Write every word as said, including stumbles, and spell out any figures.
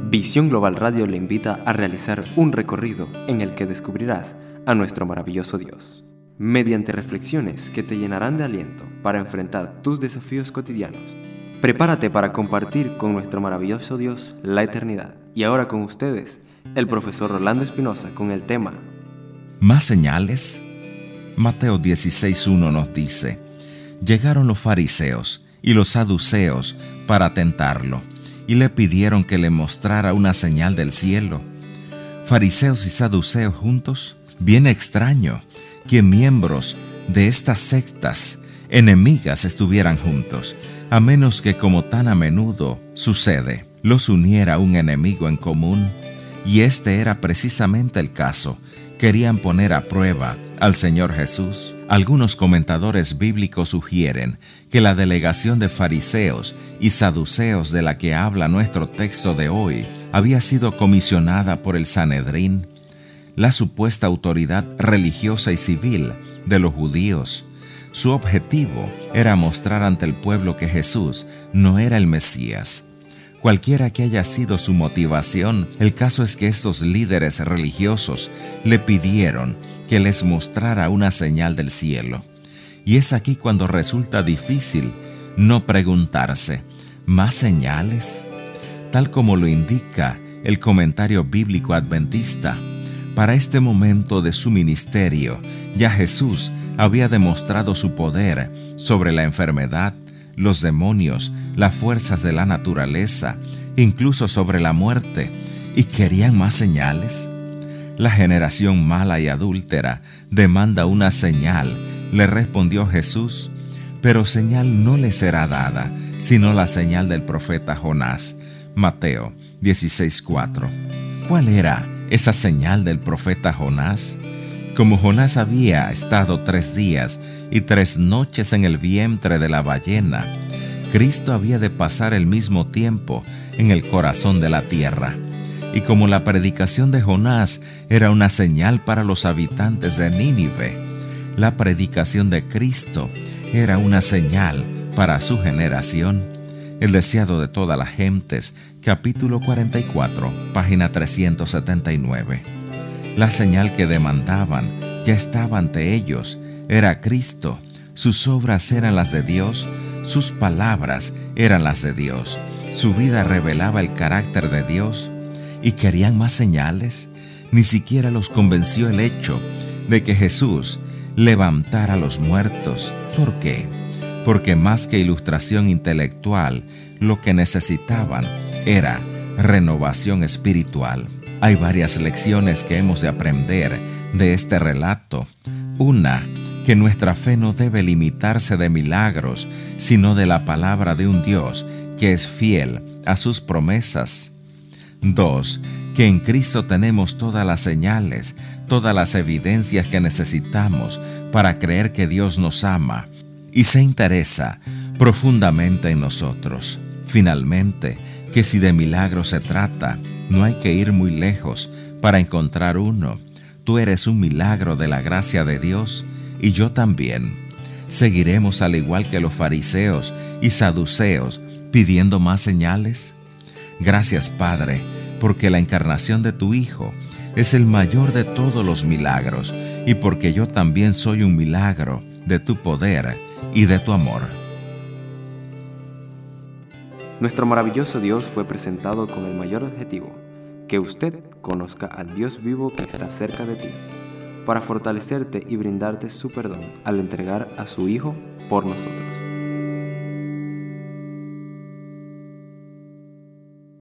Visión Global Radio le invita a realizar un recorrido en el que descubrirás a nuestro maravilloso Dios, mediante reflexiones que te llenarán de aliento para enfrentar tus desafíos cotidianos. Prepárate para compartir con nuestro maravilloso Dios la eternidad. Y ahora con ustedes, el profesor Rolando Espinosa con el tema ¿Más señales? Mateo dieciséis uno nos dice: llegaron los fariseos y los saduceos para tentarlo, y le pidieron que le mostrara una señal del cielo. Fariseos y saduceos juntos, bien extraño que miembros de estas sectas enemigas estuvieran juntos, a menos que, como tan a menudo sucede, los uniera un enemigo en común, y este era precisamente el caso. Querían poner a prueba al Señor Jesús. Algunos comentadores bíblicos sugieren que la delegación de fariseos y saduceos de la que habla nuestro texto de hoy había sido comisionada por el Sanedrín, la supuesta autoridad religiosa y civil de los judíos. Su objetivo era mostrar ante el pueblo que Jesús no era el Mesías. Cualquiera que haya sido su motivación, el caso es que estos líderes religiosos le pidieron que les mostrara una señal del cielo. Y es aquí cuando resulta difícil no preguntarse: ¿más señales? Tal como lo indica el comentario bíblico adventista, para este momento de su ministerio, ya Jesús había demostrado su poder sobre la enfermedad, los demonios, las fuerzas de la naturaleza, incluso sobre la muerte. ¿Y querían más señales? La generación mala y adúltera demanda una señal, le respondió Jesús, pero señal no le será dada, sino la señal del profeta Jonás. Mateo dieciséis cuatro. ¿Cuál era esa señal del profeta Jonás? Como Jonás había estado tres días y tres noches en el vientre de la ballena, Cristo había de pasar el mismo tiempo en el corazón de la tierra. Y como la predicación de Jonás era una señal para los habitantes de Nínive, la predicación de Cristo era una señal para su generación. El deseado de todas las gentes, capítulo cuarenta y cuatro, página trescientos setenta y nueve. La señal que demandaban ya estaba ante ellos, era Cristo. Sus obras eran las de Dios, sus palabras eran las de Dios, su vida revelaba el carácter de Dios. ¿Y querían más señales? Ni siquiera los convenció el hecho de que Jesús levantara a los muertos. ¿Por qué? Porque más que ilustración intelectual, lo que necesitaban era renovación espiritual. Hay varias lecciones que hemos de aprender de este relato. Una, que nuestra fe no debe limitarse de milagros, sino de la palabra de un Dios que es fiel a sus promesas. Dos, que en Cristo tenemos todas las señales, todas las evidencias que necesitamos para creer que Dios nos ama y se interesa profundamente en nosotros. Finalmente, que si de milagros se trata, no hay que ir muy lejos para encontrar uno. Tú eres un milagro de la gracia de Dios y yo también. ¿Seguiremos al igual que los fariseos y saduceos pidiendo más señales? Gracias, Padre, porque la encarnación de tu Hijo es el mayor de todos los milagros y porque yo también soy un milagro de tu poder y de tu amor. Nuestro maravilloso Dios fue presentado con el mayor objetivo: que usted conozca al Dios vivo que está cerca de ti, para fortalecerte y brindarte su perdón al entregar a su Hijo por nosotros.